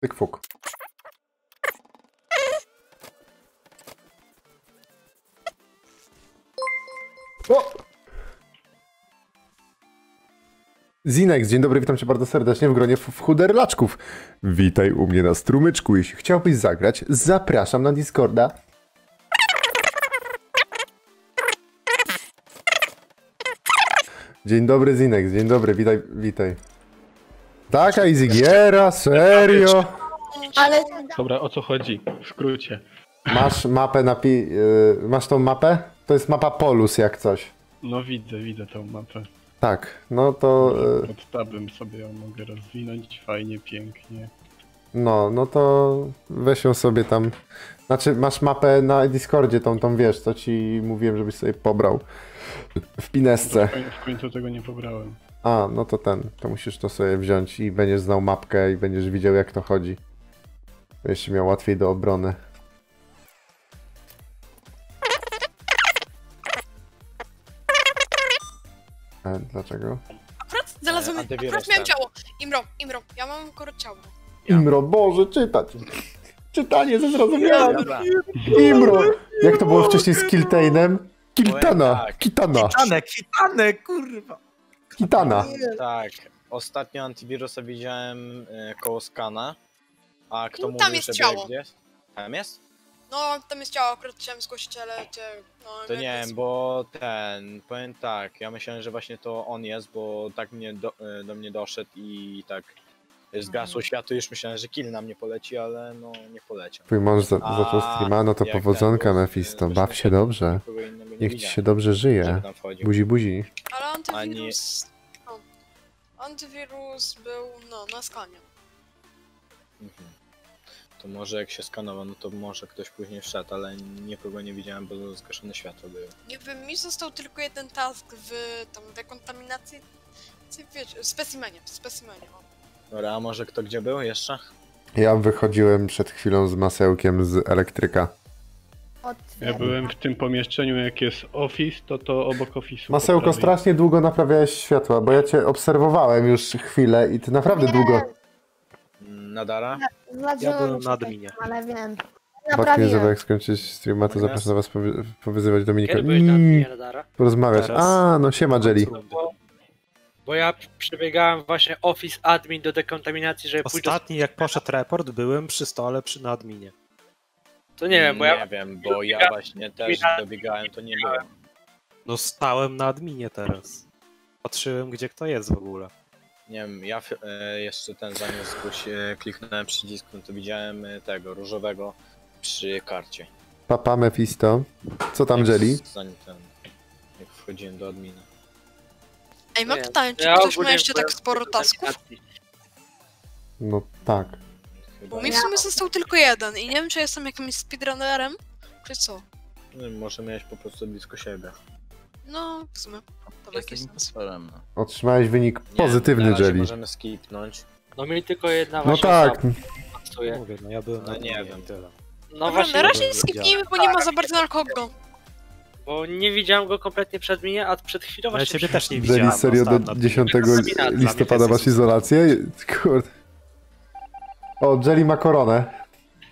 Tyk fuk. O! Zinex, dzień dobry, witam cię bardzo serdecznie w gronie chuderlaczków. Witaj u mnie na strumyczku. Jeśli chciałbyś zagrać, zapraszam na Discorda. Dzień dobry, Zinex, dzień dobry, witaj, witaj. Taka easy giera, serio? Ale Dobra, o co chodzi? W skrócie. Masz mapę masz tą mapę? To jest mapa Polus jak coś. No widzę tą mapę. Tak, no to... Pod tabem sobie ją mogę rozwinąć, fajnie, pięknie. No to weź ją sobie tam... Znaczy, masz mapę na Discordzie, tą wiesz, co ci mówiłem, żebyś sobie pobrał. W Pinesce. W końcu tego nie pobrałem. A, no to to musisz to sobie wziąć i będziesz znał mapkę i będziesz widział, jak to chodzi. Będziesz miał łatwiej do obrony. Dlaczego? akurat znalazłem, akurat miałem ciało. Imro, ja mam akurat ciało. Imro, Boże, czytać! Czytanie ze zrozumiałym! Imro! Jak to było wcześniej z Kiltainem? Kiltana! Kitana! Kitane, kurwa! Kitana! Tak, ostatnio antywirusa widziałem koło skana, a kto Tam mówił, jest że ciało. gdzie jest? Tam jest? No, tam jest ciało, akurat chciałem zgłosić, ale no, To nie wiem, bo powiem tak, ja myślałem, że właśnie to on jest, bo tak mnie do mnie doszedł i tak zgasło światło, już myślałem, że kill na mnie poleci, ale no nie poleciał. Twój mąż zaczął streama, no to jak powodzonka, ten, Mephisto. to Baw się dobrze. nikogo innego nie Niech ci widziałem, się dobrze żeby żyje. tam wchodził. Buzi, buzi. Ale antywirus... No, antywirus był, no, na skanie. Mhm. To może jak się skanował, no to może ktoś później wszedł, ale nikogo nie widziałem, bo zgaszone światło było. Nie wiem, mi został tylko jeden task w tam dekontaminacji... Wiecie, w specimenie. Dobra, a może kto gdzie był jeszcze? Ja wychodziłem przed chwilą z masełkiem z elektryka. Ja byłem w tym pomieszczeniu, jak jest office, to obok office'u. Masełko, po prawej. strasznie długo naprawiałeś światła, bo ja cię obserwowałem już chwilę i ty naprawdę długo... Nadara? Ja byłem na adminie. Ale wiem. Baknie, żeby Naprawiłem. jak skończyć streama, to zapraszam na was powyzywać Dominika. Kiedy byłeś na adminie, Radara? Porozmawiać. Teraz. A, no siema Jelly. Bo ja przebiegałem właśnie Office Admin do dekontaminacji, żeby pójść Ostatni jak poszedł report, byłem przy stole na adminie. To nie wiem, bo ja... Nie wiem, bo ja właśnie też dobiegałem, to nie było. No stałem na adminie teraz. Patrzyłem gdzie kto jest w ogóle. Nie wiem, ja jeszcze zanim kliknąłem przycisk, no to widziałem tego różowego przy karcie. Papa Mephisto. Co tam Jelly? Zanim jak wchodziłem do admina. Ej, mam Nie, pytanie, czy ja ktoś ma ogólnie jeszcze tak byłem sporo w tasków? dekontaminacji. No tak. Chyba Bo mi w sumie został tylko jeden i nie wiem, czy jestem jakimś speedrunnerem, czy co. może miałeś po prostu blisko siebie. No, w sumie. To jakiś sens. Otrzymałeś wynik Nie, pozytywny na razie Jelly. możemy skipnąć. No mi tylko jedna No właśnie tak. osoba pasuje. Mówię, no ja byłem No na nie adminie wiem. i tyle. No Dobra, właśnie, na razie nie nie skipnijmy, bo nie ma za bardzo na kogo. bo nie widziałem go kompletnie przed mnie, a przed chwilą No ja właśnie... ciebie też nie Jelly, widziałem. serio no, do stałem na 10 adminie. Dla mnie listopada to masz jest izolację? Kurde. O, Jelly ma koronę.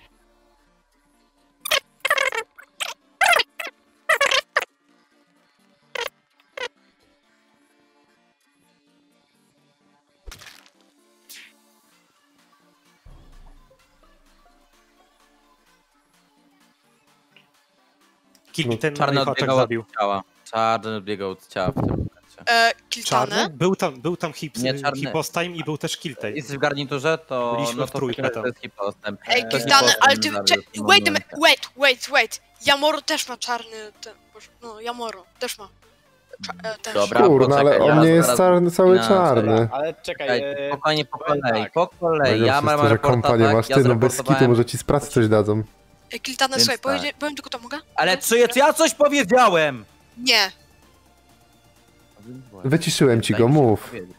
Kilki ten na Czarny moich oczach odbiegał od zabił. ciała. Czarny odbiegał od ciała w tym momencie. Kiltane? Czarny? Był tam Nie, czarny. Hipostime i był też Kiltej. Jesteś w garniturze, to Byliśmy no w to trójkę takim tam. razie to jest hipostęp. Ej, To jest Kiltane, ale ty... hipostęp w tym Wait a momencie. minute, wait. Jamoro też ma czarny... No, Jamoro też ma. Też. Dobra, Kurna, ale poczekaj, on nie ja jest zaraz czarny, cały na- czarny. Ale czekaj, Czekaj, spokojnie, po powiem kolei, tak. po kolei. Ja mam że raporta, kompa nie tak, masz, ja ty no bez kitu, zraportowałem- może ci z pracy coś dadzą. Ej, Kiltane, Więc słuchaj, tak. powiem tylko to, mogę? Ale co ja coś powiedziałem! Nie. Wyciszyłem ci Daj go, mi się mów. powiedzieć.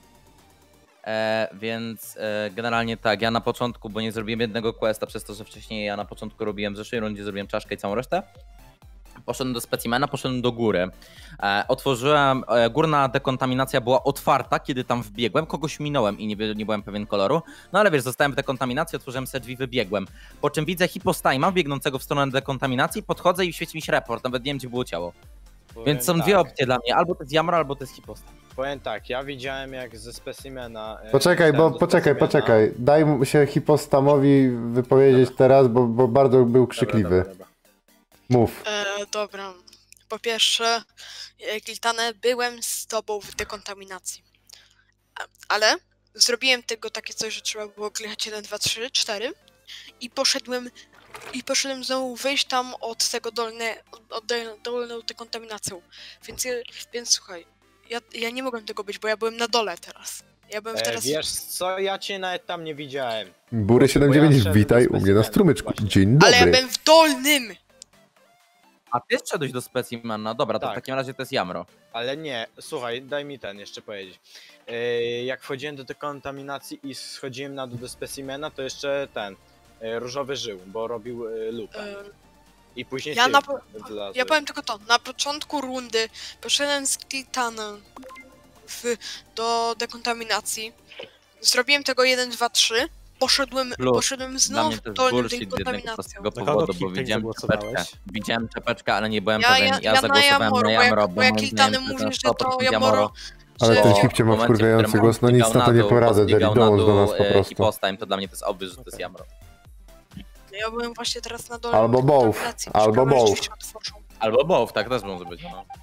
Więc generalnie tak, ja na początku, bo nie zrobiłem jednego questa, przez to, że wcześniej ja na początku robiłem w zeszłej rundzie, zrobiłem czaszkę i całą resztę. Poszedłem do specimena, poszedłem do góry. Otworzyłem, górna dekontaminacja była otwarta, kiedy tam wbiegłem, kogoś minąłem i nie byłem pewien koloru. No ale wiesz, zostałem w dekontaminacji, otworzyłem sobie drzwi, wybiegłem. Po czym widzę Hipostajma biegnącego w stronę dekontaminacji, podchodzę i świeci mi się report, nawet nie wiem, gdzie było ciało. Więc są dwie opcje dla mnie, albo to jest Jamro, albo to jest Hipostajm. Powiem tak, ja widziałem jak ze specimena... Poczekaj. Daj mu się Hipostamowi wypowiedzieć teraz, bo bardzo był krzykliwy. Dobra. Mów. Dobra. Po pierwsze, Kiltane, byłem z tobą w dekontaminacji. Ale zrobiłem tego takie coś, że trzeba było klikać 1, 2, 3, 4 i poszedłem znowu wyjść tam od tego dolną dekontaminacją. Więc słuchaj, ja nie mogłem tego być, bo ja byłem na dole teraz. Ja byłem teraz... Wiesz co, ja cię nawet tam nie widziałem. Bury79, witaj u mnie na strumyczku. Dzień dobry. Ale ja byłem w dolnym! A ty szedłeś do specimena, dobra, to Tak. w takim razie to jest Jamro. Ale nie, słuchaj, daj mi jeszcze powiedzieć. Jak wchodziłem do dekontaminacji i schodziłem na dół do specimena, to jeszcze różowy żył, bo robił lupę. I później Ja powiem tylko to, na początku rundy poszedłem z Kiltanem do dekontaminacji, zrobiłem tego 1, 2, 3, poszedłem Dla znowu mnie w to jest dolnym bullshit z jednego dekontaminacją. prostego Na powodu, kogo bo Kiltań widziałem zagłosowałeś? czepeczkę. Widziałem czepeczkę, ale nie byłem Ja pewien. Ja na zagłosowałem Jamoro, na Jamro, bo jak moim Kiltany zdaniem mówi, ten że to 100% Jamoro... Ale że- ten Hipcie ma W momencie, w wkurwiający którym głos, no nic na to nie poradzę, Jerry, dołącz do nas po prostu. Hipostajm, to dla mnie to jest obvious, że to jest Jamro. Ja byłem właśnie teraz na dole. Albo both, albo both. Albo both, tak też może być. No.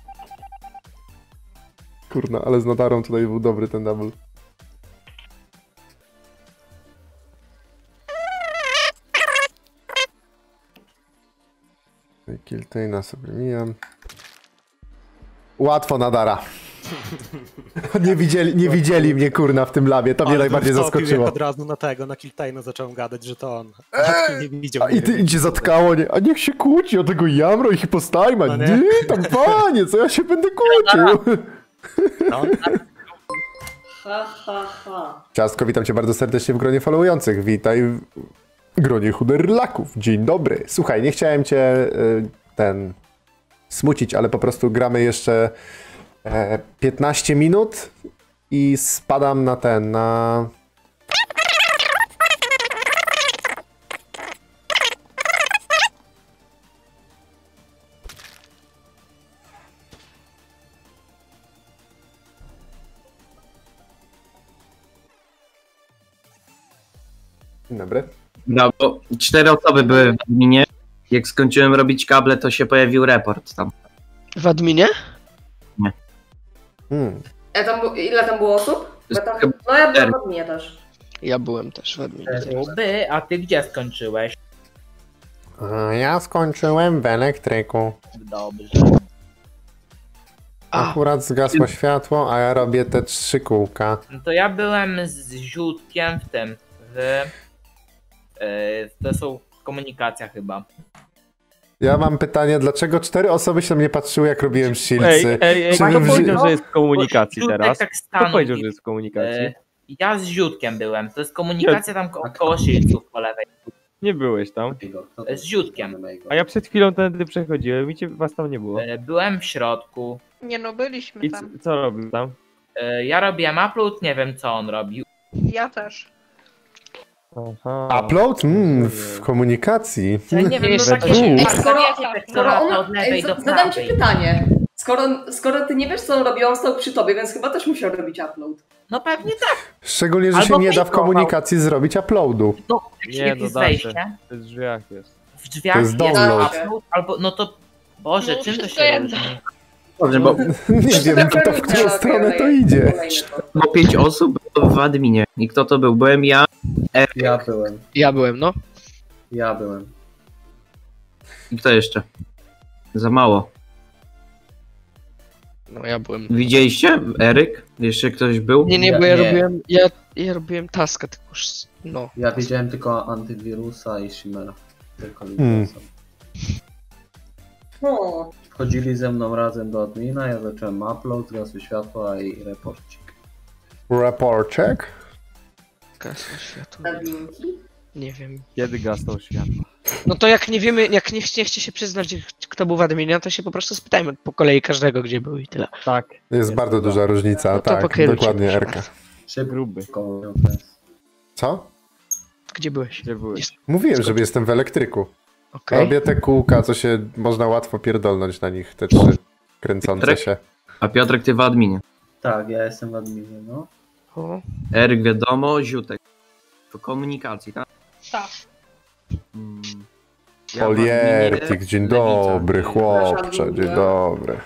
Kurna, ale z Nadarą tutaj był dobry ten double. Kiltejna sobie mijam. Łatwo Nadara. Nie widzieli mnie kurna w tym labie, to mnie najbardziej zaskoczyło. Jak od razu na tego, na Kiltaina zacząłem gadać, że to on. Nie widział. A i cię zatkało, nie? A niech się kłóci o tego Jamro i Hipostajma. No nie? Nie, tam panie, co ja się będę kłócił? No, Ciastko, witam cię bardzo serdecznie w gronie followujących. Witaj w gronie chuderlaków. Dzień dobry. Słuchaj, nie chciałem cię smucić, ale po prostu gramy jeszcze 15 minut i spadam na Dzień dobry. No, bo 4 osoby były w adminie. Jak skończyłem robić kable, to się pojawił report tam. W adminie? Ile tam było osób? Bo tam, no ja byłem w adminie też. Ja byłem też w adminie. A ty gdzie skończyłeś? Ja skończyłem w elektryku. Dobrze. Akurat zgasło światło, a ja robię te 3 kółka. No to ja byłem z Ziutkiem w tym. To są komunikacja chyba. Ja mam pytanie, dlaczego 4 osoby się na mnie patrzyły, jak robiłem shieldsy? Kto powiedział, że jest w komunikacji teraz? Tak Kto powiedział, że jest w komunikacji? Ja z Ziutkiem byłem. To jest komunikacja tam koło shieldsów po lewej. Nie byłeś tam. Z Ziutkiem. A ja przed chwilą tędy przechodziłem i was tam nie było. Byłem w środku. Nie no, byliśmy I tam. co robił tam? Ja robiłem upload, nie wiem co on robił. Ja też. Aha. Upload? W komunikacji. Nie wiem, no takie Zadam ci pytanie. Skoro ty nie wiesz, co on robi, on stał przy tobie, więc chyba też musiał robić upload. No pewnie tak. Szczególnie, że się nie da w komunikacji zrobić uploadu. No, Nie, jak no jest da się. wejście, W drzwiach jest. w drzwiach To jest download. upload, albo no to... Boże, No, czym to wszystko się jedno. różni? Dobrze, bo, Nie wiem, to w którą stronę to idzie. bo 5 osób było w adminie. I kto to był? Byłem ja. Ja byłem, no. Ja byłem. I kto jeszcze? Za mało. No ja byłem. Widzieliście? Eryk? Jeszcze ktoś był? Nie, bo ja robiłem taska, tylko no. Ja widziałem tylko antywirusa i Shimmera. Tylko O, Wchodzili ze mną razem do admina, ja zacząłem upload, zgasły światła i reporcik. Reporczek? Gasło światło. adminki? Nie wiem. Kiedy gasnął światło? No to jak nie wiemy, jak nie chcecie się przyznać, kto był w adminie, to się po prostu spytajmy po kolei każdego, gdzie był i tyle. Tak. Jest bardzo duża różnica, No to tak, pokierujcie, dokładnie, proszę Erka. bardzo. Gruby. Co? Gdzie byłeś? Gdzie byłeś? Mówiłem, że jestem w elektryku. Okej. Robię te kółka, co się można łatwo pierdolnąć na nich, te 3 kręcące Piotrek? się. A Piotrek, ty w adminie. Tak, ja jestem w adminie, no. O. Eryk wiadomo, Ziutek. Po komunikacji, tak? Tak. Ja w Oliertik, adminie, dzień Lewica. dobry, chłopcze, dzień dobry.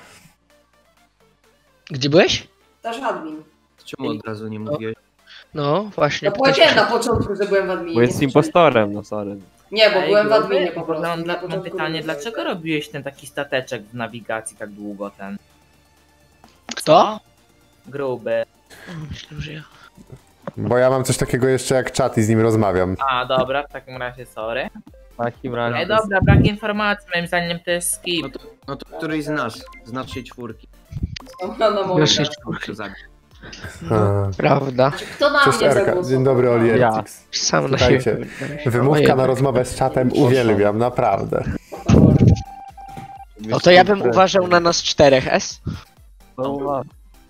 Gdzie byłeś? Też admin. Czemu od razu nie mówiłeś? No właśnie. No powiedziałem na początku, że byłem w adminie. Bo jest impostorem, no sorry. Nie, bo Ej, byłem w Gruby, adminie po prostu. Mam, Na mam początku pytanie, byłem. dlaczego robiłeś ten taki stateczek w nawigacji tak długo ten? Kto? Gruby. Myślę, że ja. Bo ja mam coś takiego jeszcze jak czat i z nim rozmawiam. A, dobra, w takim razie sorry. W takim razie. Ej, dobra, brak informacji, moim zdaniem to jest skip. No to któryś z nas, z naszej czwórki. No, no, Naszej Muszę zabić. Prawda. Kto na Cześć mnie Erka, zagłosował? dzień dobry Oliertix. Sam na Słuchajcie, siebie. wymówka na rozmowę z czatem uwielbiam, naprawdę. O to ja bym uważał na nas 4, S? No,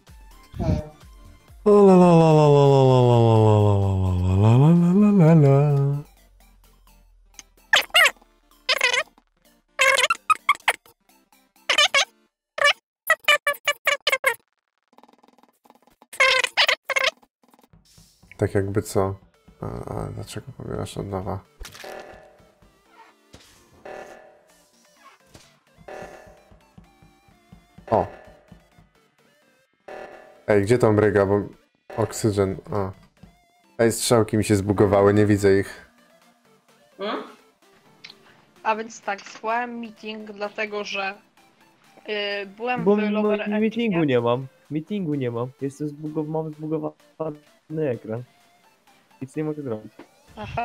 Tak jakby co? A dlaczego pobierasz od nowa? O! Ej, gdzie tam bryga, bo... Oksygen, a. Ej, strzałki mi się zbugowały, nie widzę ich. A więc tak, zwołałem meeting, dlatego że byłem bo w Lower Engine. meetingu nie mam. Meetingu nie mam. Jestem mam zbugowany ekran. Nic nie mogę zrobić. Aha.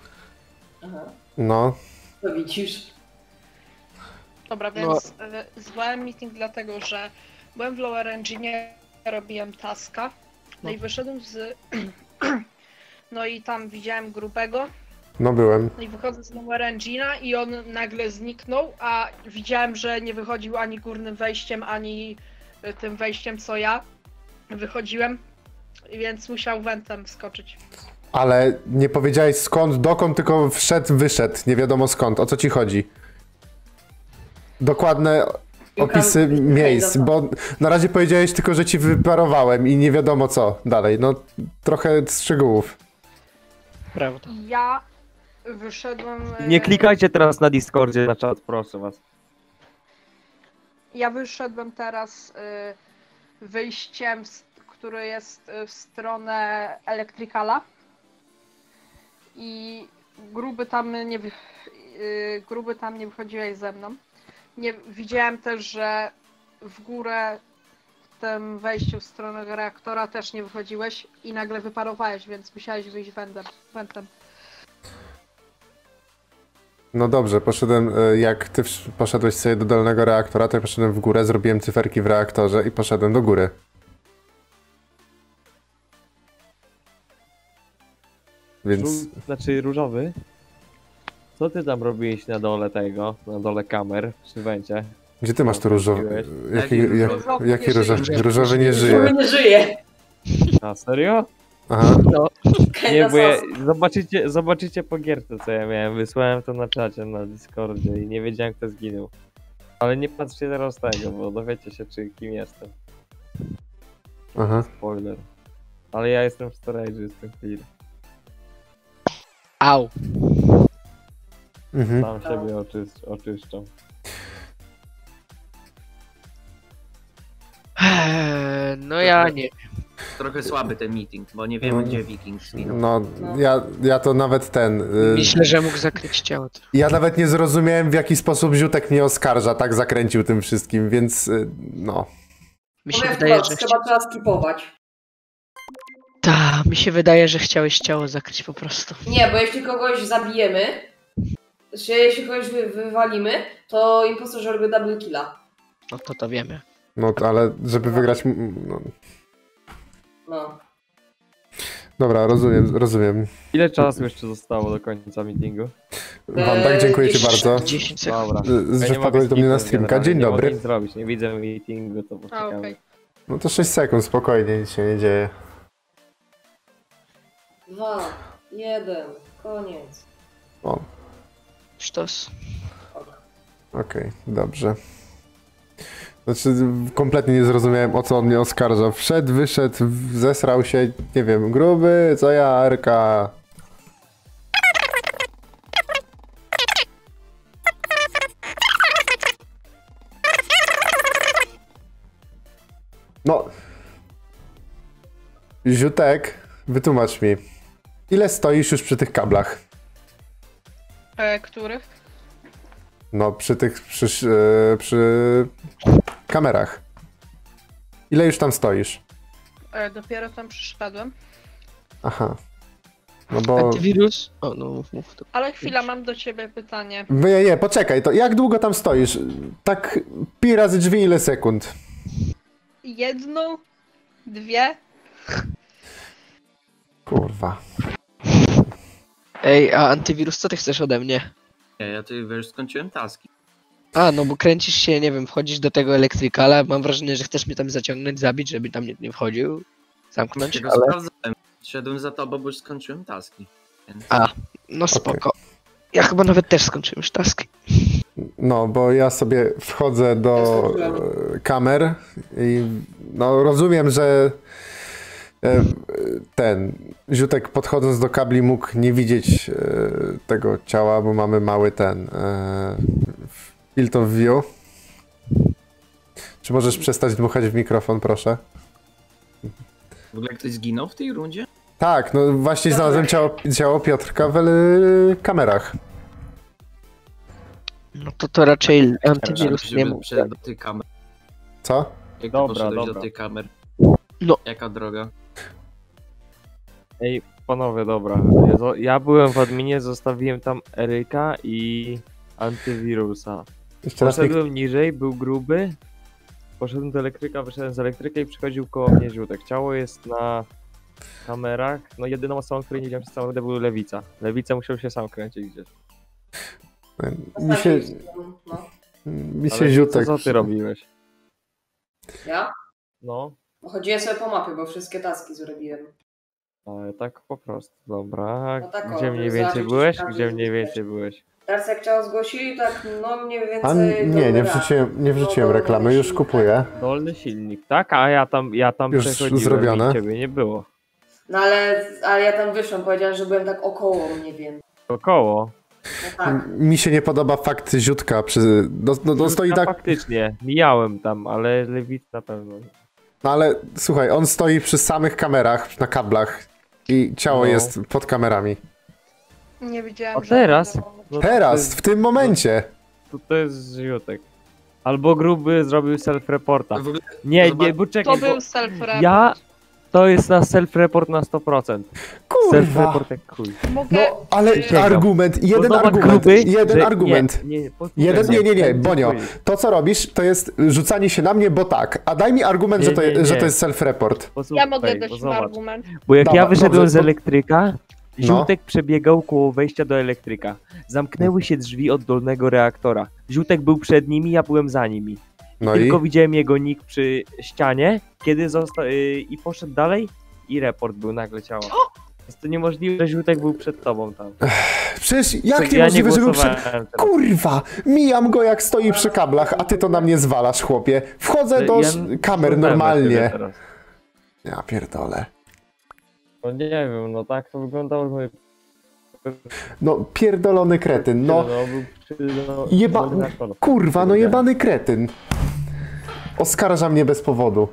No. To widzisz. Dobra, więc zwołałem meeting dlatego, że byłem w Lower Engine, robiłem taska, no i wyszedłem z... no i tam widziałem grubego, No byłem. no i wychodzę z Lower Engine'a i on nagle zniknął, a widziałem, że nie wychodził ani górnym wejściem, ani tym wejściem co ja wychodziłem, więc musiał wentem wskoczyć. Ale nie powiedziałeś skąd, dokąd, tylko wszedł, wyszedł. Nie wiadomo skąd. O co ci chodzi? Dokładne opisy miejsc, bo na razie powiedziałeś tylko, że ci wyparowałem i nie wiadomo co dalej. No, trochę szczegółów. Prawda. Ja wyszedłem... Nie klikajcie teraz na Discordzie na czat, proszę was. Ja wyszedłem teraz wyjściem, który jest w stronę Electricala i gruby tam nie wychodziłeś ze mną. Nie, widziałem też, że w górę w tym wejściu w stronę reaktora też nie wychodziłeś i nagle wyparowałeś, więc musiałeś wyjść wentem. No dobrze, poszedłem, jak ty poszedłeś sobie do dolnego reaktora, to ja poszedłem w górę, zrobiłem cyferki w reaktorze i poszedłem do góry. Więc... Znaczy różowy? Co ty tam robiłeś na dole tego, na dole kamer przy wencie? Gdzie ty masz tu różowy? Jaki różowy? Różowy nie Różowy żyje. nie żyje. A serio? Aha. No. Nie, bo zobaczycie po gierce co ja miałem, wysłałem to na czacie na Discordzie i nie wiedziałem kto zginął. Ale nie patrzcie teraz tego, bo dowiecie się kim jestem. Aha. Spoiler. Ale ja jestem w storage'u, jestem clear. Au. Mhm. Sam siebie oczyszczam. No ja nie. Trochę słaby ten meeting, bo nie wiemy gdzie Wiking zginął. No, ja to nawet Myślę, że mógł zakryć ciało. Ja nawet nie zrozumiałem, w jaki sposób Ziutek mnie oskarża, tak zakręcił tym wszystkim, więc no. Mi się wydaje, że chyba trzeba skipować. mi się wydaje, że chciałeś ciało zakryć po prostu. Nie, bo jeśli kogoś zabijemy, jeśli kogoś wywalimy, to impostorzy robią double killa. No to wiemy. No, ale żeby wygrać... No. Dobra, rozumiem. Ile czasu jeszcze zostało do końca meetingu? Wanda, dziękuję ci bardzo. 10 sekund. Dobra. Że wpadłeś do mnie na streamka. Dzień Nie mogę dobry. nic zrobić, nie widzę meetingu, to A, poczekamy. okej. No to 6 sekund, spokojnie, nic się nie dzieje. 2, 1, koniec. O, Sztos. okej, dobrze. Znaczy, kompletnie nie zrozumiałem, o co on mnie oskarża. Wszedł, wyszedł, zesrał się, nie wiem, gruby, co ja, Arka. No. Ziutek, wytłumacz mi. Ile stoisz już przy tych kablach? Których? No, przy kamerach. Ile już tam stoisz? Dopiero tam przyszedłem. Aha. No bo... Antywirus? O, no mów to. Ale chwila, mam do ciebie pytanie. Nie, poczekaj, to jak długo tam stoisz? Tak pi razy drzwi ile sekund? 1, 2. Kurwa. Ej, a antywirus, co ty chcesz ode mnie? Nie, ja tu wiesz, skończyłem taski. A, no bo kręcisz się, nie wiem, wchodzisz do tego elektrykala, mam wrażenie, że chcesz mnie tam zaciągnąć, zabić, żeby tam nie wchodził, zamknąć, Tego ale... sprawdzałem. Szedłem za tobą, bo już skończyłem taski. Więc... A, no spoko. Ja chyba nawet też skończyłem już taski. No, bo ja sobie wchodzę do kamer i no rozumiem, że ten Ziutek podchodząc do kabli mógł nie widzieć tego ciała, bo mamy mały ten field of view. Czy możesz przestać dmuchać w mikrofon, proszę? W ogóle ktoś zginął w tej rundzie? Tak, no właśnie znalazłem ciało Piotrka w kamerach. No to raczej antywirus nie mógł. Przejść do tych kamer. Co? Jak Dobra, poszedłeś dobra. do tych kamer? No. Jaka droga? Ej, panowie, dobra. Ja byłem w adminie, zostawiłem tam Eryka i antywirusa. Jeszcze raz Poszedłem niżej, był gruby. Poszedłem do elektryka, wyszedłem z elektryka i przychodził koło mnie Ziutek. Ciało jest na kamerach. No jedyną osobą, której nie widziałem przez całą rundę, był Lewica. Lewica musiał się sam kręcić gdzieś. Mi się Ale Ziutek... Co ty robiłeś? Ja? No, Chodziłem sobie po mapie, bo wszystkie taski zrobiłem. ale tak po prostu, dobra. No tak, Gdzie o, mniej żeby więcej zobaczyć, byłeś? czy każdy Gdzie mniej jest więcej byłeś? Teraz jak ciało zgłosili, tak no mniej więcej... A nie wrzuciłem reklamy, już kupuję. Dolny silnik, tak? A ja tam Już przechodziłem zrobione. i ciebie nie było. No ale ja tam wyszłam, powiedziałem, że byłem tak około, nie wiem. Około. No tak. Mi się nie podoba fakt Ziutka przy... No stoi tak... Faktycznie, mijałem tam, ale Lewica na pewno. No ale słuchaj, on stoi przy samych kamerach, na kablach i ciało No. jest pod kamerami. Nie widziałem. A teraz? No Teraz, w tym momencie. To jest Ziutek. Albo gruby zrobił self-reporta. W ogóle- Nie, Zobacz- bo czekaj, To był bo self-report. to jest na self-report na 100%. Kurwa. Self-report jak chuj. Mogę... No, ale argument, Bo jeden zobacz, argument, gruby, jeden że- argument. Nie, Bonio, to co robisz, to jest rzucanie się na mnie, bo tak. A daj mi argument, Nie, że nie. to jest self-report. Ja mogę bo dać na zobacz. argument. Bo jak Dobra, ja wyszedłem dobrze, z to- elektryka, No. Ziutek przebiegał koło wejścia do elektryka. Zamknęły się drzwi od dolnego reaktora. Ziutek był przed nimi, ja byłem za nimi. No Tylko i? widziałem jego nick przy ścianie, kiedy i poszedł dalej i report był nagle ciało. Jest to niemożliwe, że Ziutek był przed tobą tam. Przecież jak Tak, niemożliwe, że był przed... głosowałem teraz. Kurwa, mijam go jak stoi przy kablach, a ty to na mnie zwalasz, chłopie. Wchodzę do kamer głosowałem na normalnie. ciebie teraz. Ja pierdolę. No nie wiem, no tak to wyglądało, że No pierdolony kretyn, no. był Kurwa, no jebany kretyn. Oskarża mnie bez powodu.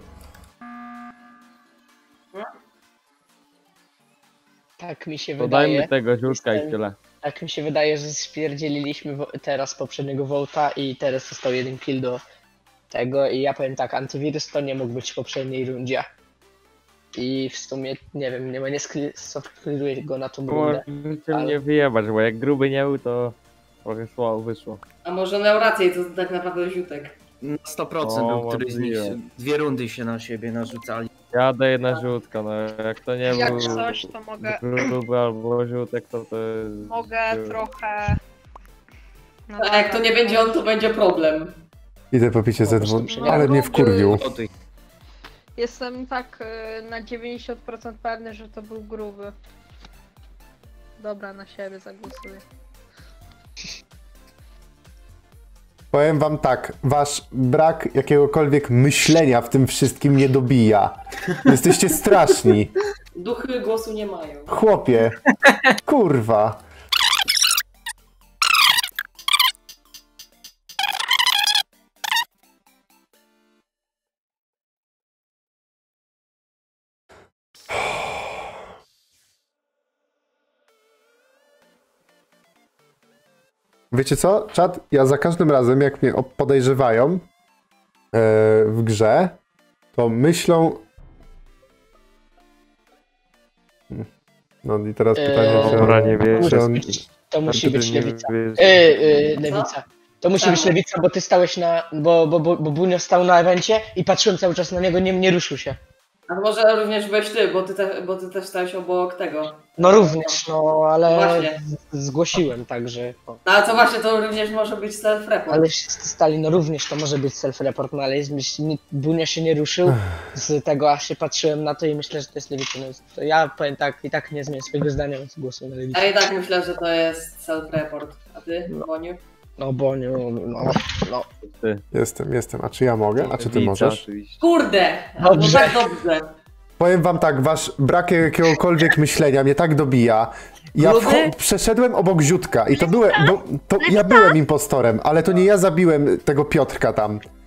Tak mi się Dodajmy wydaje. tego Ziutka i tyle. Tak mi się wydaje, że spierdzieliliśmy teraz poprzedniego Volta i teraz został jeden kill do tego i ja powiem tak, antywirus to nie mógł być w poprzedniej rundzie. I w sumie, nie wiem, nie skliruję go na tą rundę. Możecie mnie wyjebać, bo jak gruby nie był, to trochę słabo wyszło. A może miał rację, to tak naprawdę Ziutek. Na 100% O, był któryś z nich. możliwe. 2 rundy się na siebie narzucali. Ja daję na Ziutka, no jak to nie Jak był coś, to mogę... gruby albo Ziutek, to jest... Mogę trochę A jak to nie będzie on, to będzie problem. Idę po picie ZW, ale mnie wkurwił. Jestem tak na 90% pewny, że to był gruby. Dobra, na siebie zagłosuję. Powiem wam tak, wasz brak jakiegokolwiek myślenia w tym wszystkim nie dobija. Jesteście straszni. Duchy głosu nie mają. Chłopie. Kurwa. Wiecie co, czat? Ja za każdym razem, jak mnie podejrzewają w grze, to myślą... No i teraz pytanie, czy on... To musi być lewica. Lewica. To musi być lewica, bo ty stałeś na... Bo Bunio stał na evencie i patrzyłem cały czas na niego, nie ruszył się. A może również byłeś ty, bo ty też stałeś obok tego. No również, no ale Właśnie. zgłosiłem, także... No, a co właśnie, to również może być self-report. Ale wszyscy stali, no również to może być self-report, no ale Bunio się nie ruszył z tego, aż się patrzyłem na to i myślę, że to jest lewica. No, ja powiem tak, i tak nie zmienię swojego zdania, więc głosuję na lewicę. A i tak myślę, że to jest self-report. A ty, Boniu? No Boniu, no. Jestem. A czy ja mogę? A czy ty możesz? Kurde! Dobrze. No tak dobrze. Powiem wam tak, wasz brak jakiegokolwiek myślenia mnie tak dobija. Ja przeszedłem obok Ziutka i to byłem, ja byłem impostorem, ale to nie ja zabiłem tego Piotrka tam.